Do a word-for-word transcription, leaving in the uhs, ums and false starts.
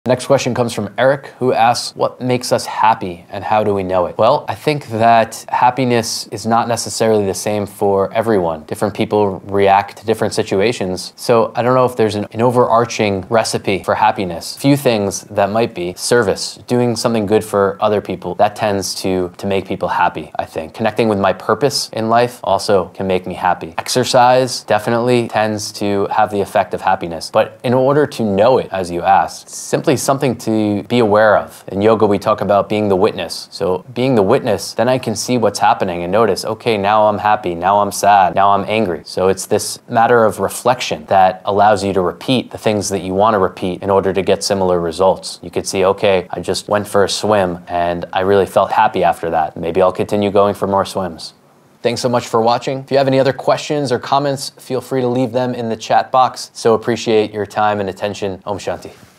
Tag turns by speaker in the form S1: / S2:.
S1: Next question comes from Eric, who asks, what makes us happy and how do we know it? Well, I think that happiness is not necessarily the same for everyone. Different people react to different situations. So I don't know if there's an, an overarching recipe for happiness. A few things that might be service, doing something good for other people. That tends to, to make people happy, I think. Connecting with my purpose in life also can make me happy. Exercise definitely tends to have the effect of happiness. But in order to know it, as you asked, simply something to be aware of. In yoga, we talk about being the witness. So being the witness, then I can see what's happening and notice, okay, now I'm happy, now I'm sad, now I'm angry. So it's this matter of reflection that allows you to repeat the things that you want to repeat in order to get similar results. You could see, okay, I just went for a swim and I really felt happy after that. Maybe I'll continue going for more swims. Thanks so much for watching. If you have any other questions or comments, feel free to leave them in the chat box. So appreciate your time and attention. Om Shanti.